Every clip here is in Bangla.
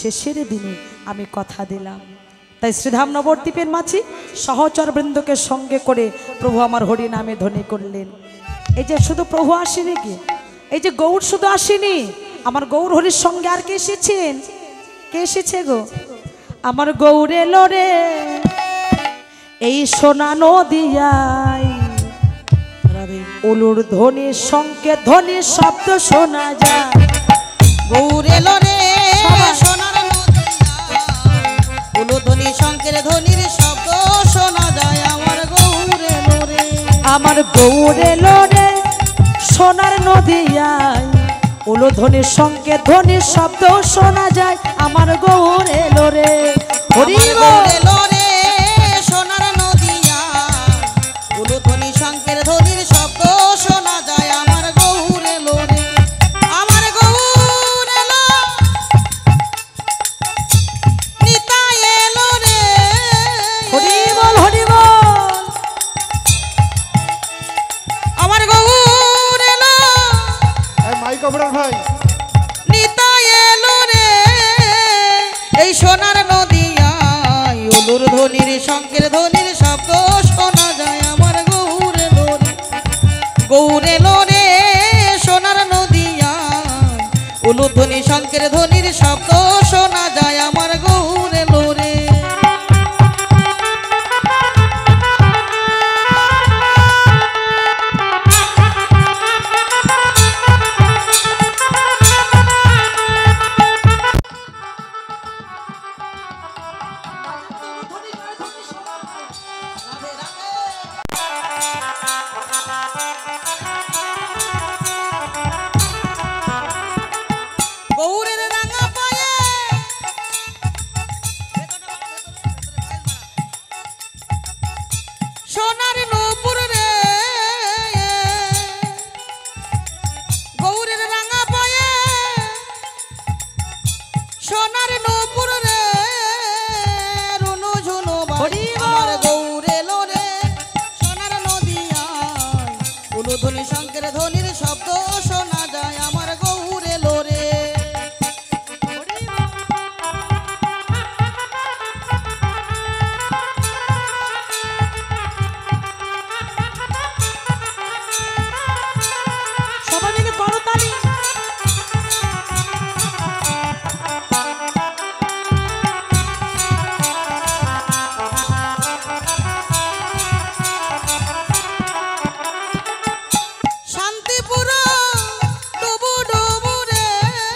শেষের দিনে আমি কথা দিলাম। তাই শ্রীধাম নবদ্বীপের মাঝি সহচর বৃন্দকে সঙ্গে করে প্রভু আমার হরি নামে ধ্বনি করলেন। এই যে শুধু প্রভু আসেনি কি, এই যে গৌর শুধু আসেনি, আমার গৌর হরির সঙ্গে আর কে এসেছেন? কে এসেছে গো? আমার গৌর এলো রে এই সোনা নদিয়ায়, উলুর ধ্বনি সংকেত ধ্বনি শব্দ শোনা যায়। গৌর এলো রে সোনার নদিয়ায়, উলু ধ্বনি সংকেত ধ্বনির শব্দ শোনা যায়। আমার গৌর এলো রে, আমার গৌর এলো রে সোনার নদিয়ায়, উলু ধ্বনি সংকেত ধ্বনি শব্দ শোনা যায়। আমার গৌর এলো রে, হরি গৌর এলো রে সোনার নদিয়ায়, উলু ধ্বনি সংকেত ধ্বনির শব্দ শোনা যায়। আমার গৌর এলো রে, আমার গৌর এলো, নিতাই এলো রে, হরি বল হরি বল। আমার গৌর এলো, মাইক অপারেটর ভাই, নিতাই এলো রে এই সোনার নদিয়ায়, উলুর ধ্বনির সংকেত ধ্বনির শব্দ শোনা যায়। আমার গৌর এলো রে, গৌর এলো রে সোনার নদিয়ায়, উলু ধ্বনি সংকেত ধ্বনির শব্দ শোনা যায়। আমার গৌর এলো রে, গৌরের রাঙা পায়ে সোনার নূপুর রে, গৌরের রাঙা পায়ে সোনার নূপুর রে, রুনু ঝুনু বাড়ি। আমার গৌর এলো রে সোনার নদিয়ায়, উলু ধ্বনি সংকেত ধ্বনির শব্দ শোনা যায়। আমার গৌর এলো রে, সবাই মিলে করতালি। শান্তিপুর ডুবু ডুবু রে,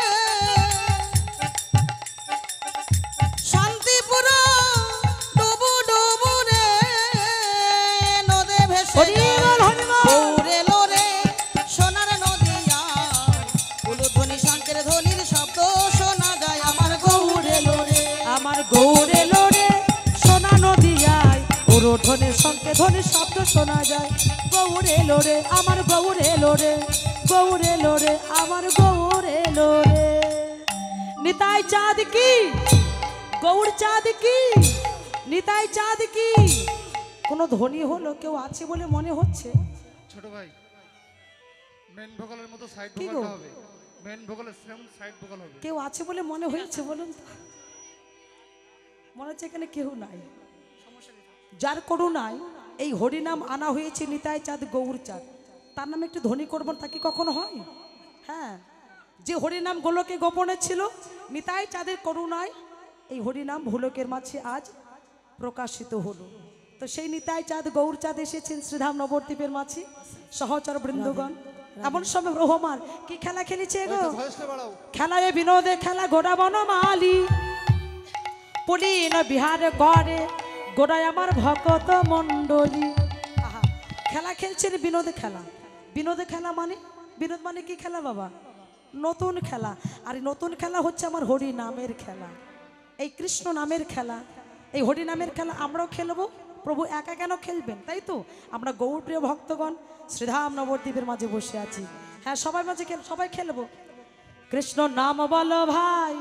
শান্তিপুর ডুবু ডুবু রে, নদে ভেসে হরি বল হরি বল। গৌর এলো রে সোনার নদিয়ায়, উলু ধ্বনি সংকেত ধ্বনির শব্দ শোনা যায়। আমার গৌর এলো রে, আমার গৌর এলো রে সোনা নদিয়ায়, উলু ধ্বনি সংকেত ধ্বনি শব্দ শোনা যায়। গৌর এলো রে, আমার গৌর এলো রে, গৌর এলো রে, আমার গৌর এলো রে। নিতাই চাঁদ কি, গৌর চাঁদ কি, নিতাই চাঁদ কি। কোনো ধ্বনি হলো কেউ আছে বলে মনে হচ্ছে? ছোট ভাই, মেন ভোকালের মতো সাইড কি ভোকাল গো? হবে, মেন ভোকালের সেম সাইড ভোকাল হবে। কেউ আছে বলে মনে হয়েছে বলুন তো? মনে হচ্ছে এখানে কেউ নাই। যার করুণায় এই হরিনাম আনা হয়েছে নিতাই চাঁদ গৌর চাঁদ, তার নামে একটু ধ্বনি করবো, তা কি কখনো হয়? হ্যাঁ, যে হরিনাম গোলকে গোপনে ছিল, নিতাই চাঁদের করুণায় এই হরিনাম ভুলকের মাঝে আজ প্রকাশিত হলো। তো সেই নিতাই চাঁদ গৌর চাঁদ এসেছেন শ্রীধাম নবদ্বীপের মাঝে, সহচর বৃন্দগণ। এমন সময় রহমান কি খেলা খেলেছে গো? ভয়েসটা বাড়াও। খেলায় বিনোদে খেলা গোড়া বনমালী, পুলিন বিহারে গড়ে গোড়ায় আমার ভকত মণ্ডলী। আহা, খেলা খেলছেন বিনোদে খেলা। বিনোদে খেলা মানে, বিনোদ মানে কি খেলা বাবা? নতুন খেলা। আর এই নতুন খেলা হচ্ছে আমার হরি নামের খেলা, এই কৃষ্ণ নামের খেলা, এই হরি নামের খেলা আমরাও খেলবো। প্রভু একা কেন খেলবেন? তাই তো আমরা গৌরপ্রিয় ভক্তগণ শ্রীধাম নবদ্বীপের মাঝে বসে আছি। হ্যাঁ, সবাই মাঝে সবাই খেলবো। কৃষ্ণ নাম বলো ভাই,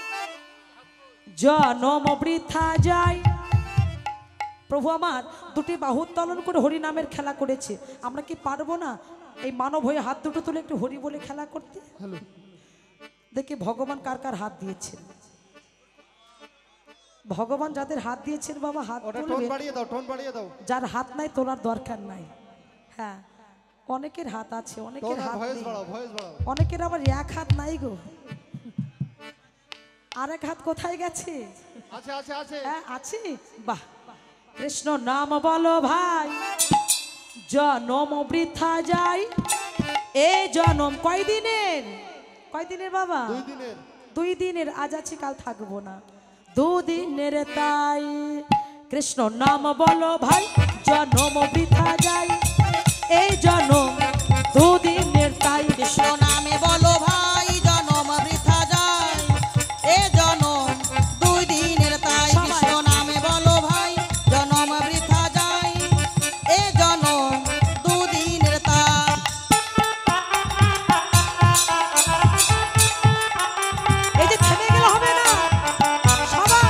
জনম বৃথা যায়। প্রভু আমার দুটি বাহু উত্তোলন করে হরি নামের খেলা করেছে, আমরা কি পারবো না এই মানব হয়ে হাত দুটো তুলে একটু হরি বলে খেলা করতে? দেখি ভগবান কার কার হাত দিয়েছে। ভগবান যাদের হাত দিয়েছেন বাবা হাত ওটা টোন তুলবে, বাড়িয়ে দাও, টোন বাড়িয়ে দাও। যার হাত নাই তোলার দরকার নাই। হ্যাঁ, অনেকের হাত আছে, টোন অনেকের আর হাত ভয়েস নেই, বাড়াও, ভয়েস বাড়াও। অনেকের আবার এক হাত নাই গো। আরেক হাত কোথায় গেছে? আছে আছে আছে। হ্যাঁ আছে। বাহ, কৃষ্ণ নাম বলো ভাই, জনম বৃথা যায়। এই জনম কয়দিনের? কয়দিনের বাবা? 2 দিনের। 2 দিনের। আজ আছি কাল থাকবো না, 2 দিনের। তাই কৃষ্ণ নাম বলো ভাই, জনম বৃথা যায়। এই জনম 2 দিনের। তাই কৃষ্ণ নামে বলো ভাই, জনম বৃথা যায়। এ জনম 2 দিনের। তাই কৃষ্ণ নামে বলো ভাই, জনম বৃথা যায়। এ জনম 2 দিনের। তাই এই যে থেমে গেলে হবে না সবাই।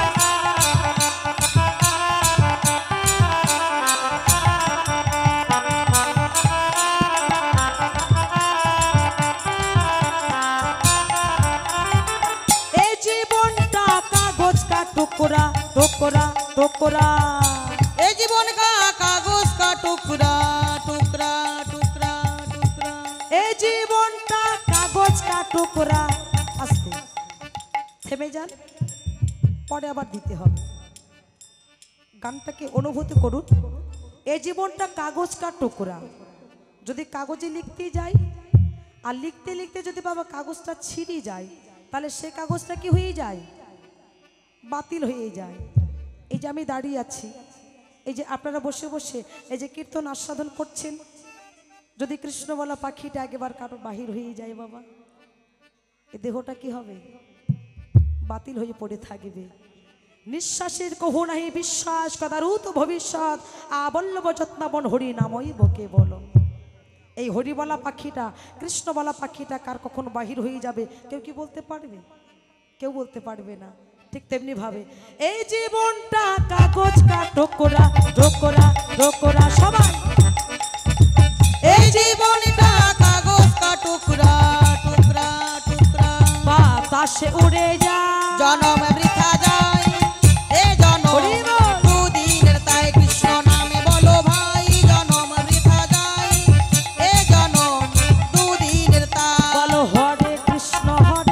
এই জীবনটা কাগজ কা টুকরা টুকরা টুকরা। এই জীবন কা কাগজ কা টুকরা টুকরা টুকরা টুকরা। এই জীবনটা কাগজ কা টুকরা। আস্তে থেমে যান, পরে আবার দিতে হবে। গানটাকে অনুভূতি করুন। এই জীবনটা কাগজ কা টুকরা। যদি কাগজে লিখতে যাই আর লিখতে লিখতে যদি বাবা কাগজটা ছিঁড়ে যায়, তাহলে সে কাগজটা কি হয়ে যায়? বাতিল হয়ে যায়। এই যে আমি দাঁড়িয়ে আছি, এই যে আপনারা বসে বসে এই যে কীর্তন আস্বাদন করছেন, যদি কৃষ্ণবলা পাখিটা একবার কারো বাহির হয়ে যায় বাবা, এই দেহটা কি হবে? বাতিল হয়ে পড়ে থাকবে। নিঃশ্বাসের কহু নাহি বিশ্বাস, কদারুত ভবিষ্যৎ। আবল্লভ যত্নাবন হরি নামই বকে বলো। এই হরিবলা পাখিটা, কৃষ্ণবলা পাখিটা কার কখন বাহির হয়ে যাবে কেউ কি বলতে পারবে? কেউ বলতে পারবে না। ঠিক তেমনি ভাবে এই জীবনটা কাগজ কা টুকরা টুকরা টুকরা। সবাই এই জীবনটা কাগজ কা টুকরা টুকরা টুকরা। বাতাসে উড়ে যায়, জনম বৃথা যায়। এ জনম হরি বল। 2 দিনের। তাই কৃষ্ণ নামে বলো ভাই, জনম বৃথা যায়। এ জনম 2 দিনের। তাই বলো হরে কৃষ্ণ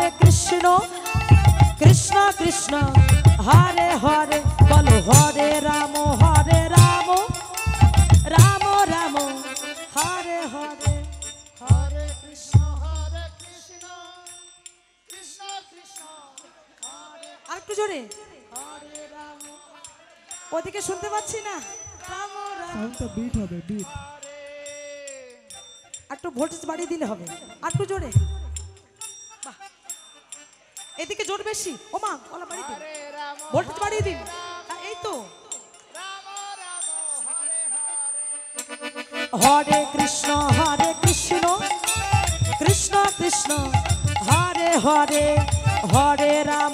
কৃষ্ণ কৃষ্ণ হরে হরে। বলো হরে রাম রাম রাম হরে হরে। হরে কৃষ্ণ কৃষ্ণ কৃষ্ণ হরে আর একটু জোরে হরে রাম। ওদিকে শুনতে পাচ্ছি না। রাম রাম। সাউন্ডটা বিট হবে, বিট। একটু ভোল্টেজ বাড়িয়ে দিলে হবে। আর একটু জোরে। বাহ, এদিকে জোর বেশি। ও মা ওলা বাড়িয়ে দিন, ভোল্টেজ বাড়িয়ে দিন। হ্যাঁ, এই তো। হরে কৃষ্ণ কৃষ্ণ কৃষ্ণ হরে হরে। হরে রাম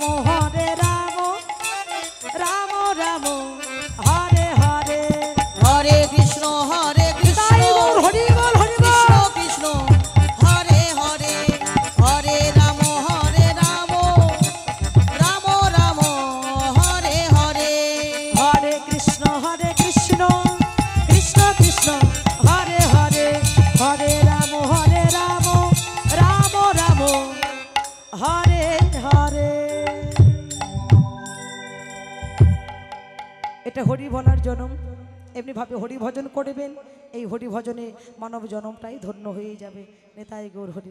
রাম রাম হরে হরে। হরে কৃষ্ণ তাই বল, হরি বল হরি বল। কৃষ্ণ কৃষ্ণ হরে হরে। হরে রাম রাম রাম হরে হরে। হরে কৃষ্ণ কৃষ্ণ কৃষ্ণ হরে হরে। হরে রাম রাম রাম হরে হরে। এটা হরি বলার জনম। এমনি ভাবে হরি ভজন করবেন, এই হরি ভজনে মানব জনমটাই ধন্য হয়ে যাবে। নেতাই গৌর হরি।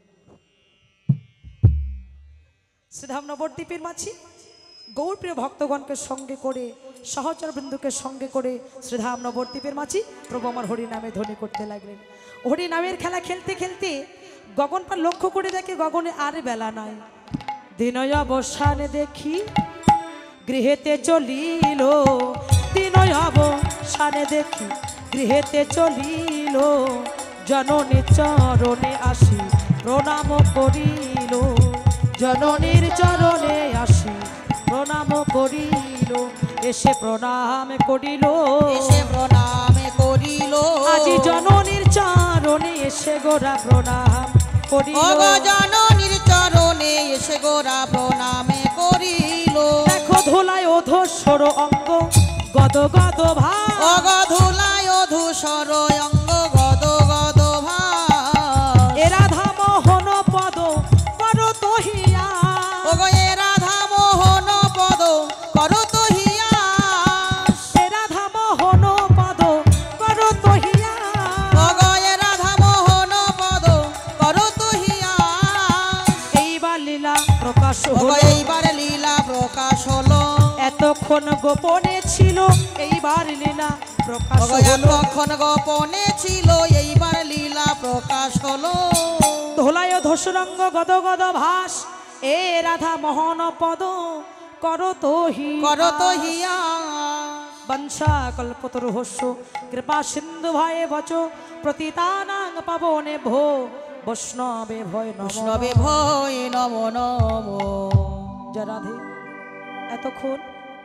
শ্রীধাম নবদ্বীপের মাঝি গৌরপ্রিয় ভক্তগণকে সঙ্গে করে, সহচর বৃন্দকে সঙ্গে করে শ্রীধাম নবদ্বীপের মাঝি প্রভু আমার হরি নামে ধ্বনি করতে লাগলেন। হরি নামের খেলা খেলতে খেলতে গগন পার লক্ষ্য করে দেখে গগনে আর বেলা নাই। দিনয় অবসানে দেখি গৃহেতে চলিল। দিনয় অবসানে দেখি গৃহেতে চলিল। জননী চরণে আসি প্রণাম করিল। জননীর চরণে আসি প্রণাম করিল। এসে প্রণাম করিল। এসে প্রণাম করিল। আজি জননীর চরণে এসে গোরা প্রণাম করিল। ওগো জননীর চরণে এসে গোরা প্রণাম করিল। দেখো ধোলায় অধস্য ধূসর অঙ্গ গদ গদ ভাই অগধুলায় ধূসর অঙ্গ গদ গদ ভাস এ রাধা মোহন পদ কর তহিয়া ওগো এ রাধা মোহন পদ করো তো হিয়াস এ রাধা মোহন পদ কর তহিয়া ওগো এ রাধা মোহন পদ করো তো হিয়াস এইবার লীলা প্রকাশ ওগো হলো এইবার লীলা প্রকাশ হলো এতক্ষণ গোপনে ছিল এইবার লীলা প্রকাশ ওগো হলো এতক্ষণ গোপনে ছিল এইবার লীলা প্রকাশ হলো ধোলায় ধসরঙ্গ গদ গদ ভাস এ রাধা মোহন পদ কর তহি করো তো হিয়াস বংশা কল্পতরুহস্য কৃপা সিন্ধু ভয়ে বচ প্রতিতানাং পাবনে ভো বৈষ্ণবে ভয় বৈষ্ণবে নম ভয় নম নম জয় রাধে। এতক্ষণ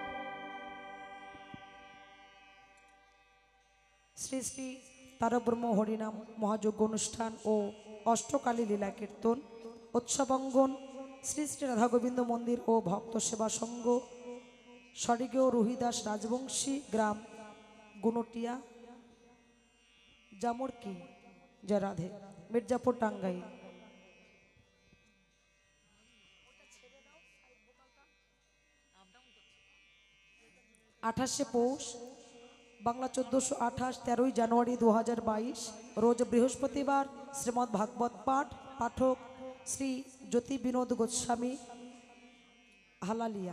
শ্রী শ্রী তারব্রহ্ম হরিনাম মহাযজ্ঞ অনুষ্ঠান ও অষ্টকালী লীলা কীর্তন উৎসবঙ্গন শ্রী শ্রী রাধা গোবিন্দ মন্দির ও ভক্ত সেবা সংঘ স্বর্গীয় রোহিদাস রাজবংশী গ্রাম গুনটিয়া জামুরকি জয় রাধে মির্জাপুর টাঙ্গাইল। আঠাশে পৌষ বাংলা 1428 13ই জানুয়ারি 2022 রোজ বৃহস্পতিবার শ্রীমদ্ ভাগবত পাঠ পাঠক শ্রী জ্যোতি বিনোদ গোস্বামী হালালিয়া।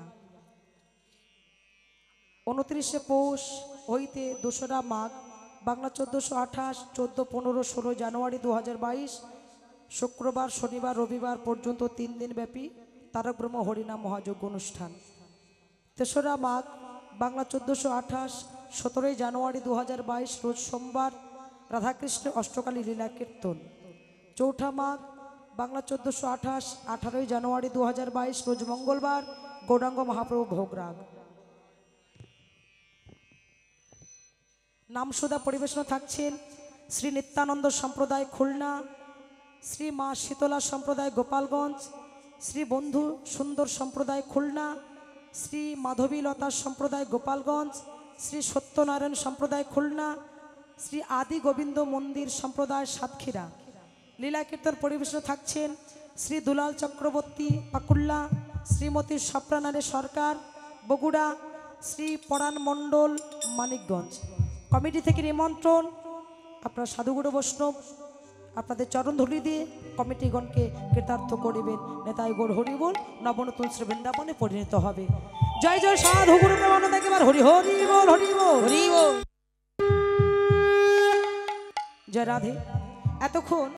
29শে পৌষ হইতে 2রা মাঘ বাংলা 1428 14 15 16 জানুয়ারি 2022 শুক্রবার শনিবার রবিবার পর্যন্ত 3 দিন ব্যাপী তারক ব্রহ্ম হরিনাম মহাযজ্ঞ অনুষ্ঠান। 3রা মাঘ বাংলা 1428 17ই জানুয়ারি 2022 রোজ সোমবার রাধাকৃষ্ণের অষ্টকালী লীলা কীর্তন। 4ঠা মাঘ বাংলা 1428 18ই জানুয়ারি 2022 রোজ মঙ্গলবার গৌরাঙ্গ মহাপ্রভু ভোগরাগ। নামসুদা পরিবেশনা থাকছেন শ্রী নিত্যানন্দ সম্প্রদায় খুলনা, শ্রী মা শীতলা সম্প্রদায় গোপালগঞ্জ, শ্রী বন্ধু সুন্দর সম্প্রদায় খুলনা, শ্রী মাধবীলতা সম্প্রদায় গোপালগঞ্জ, শ্রী সত্যনারায়ণ সম্প্রদায় খুলনা, শ্রী আদি গোবিন্দ মন্দির সম্প্রদায় সাতক্ষীরা। লীলা কীর্তন পরিবেশনা থাকছেন শ্রী দুলাল চক্রবর্তী পাকুল্লা, শ্রীমতী স্বপ্নারায়ণ সরকার বগুড়া, শ্রী পরাণ মণ্ডল মানিকগঞ্জ। কমিটি থেকে নিমন্ত্রণ আপনার সাধুগুরু বৈষ্ণব আপনাদের চরণধূলি দিয়ে কমিটিগণকে কৃতার্থ করিবেন। নেতাই গৌর হরিবোল নবনতুন শ্রী বৃন্দাবনে পরিণত হবে। জয় জয় সাধু গুরু প্রেমানন্দ একেবার হরি হরি বল হরি বল হরি বল। জয় রাধে। এতক্ষণ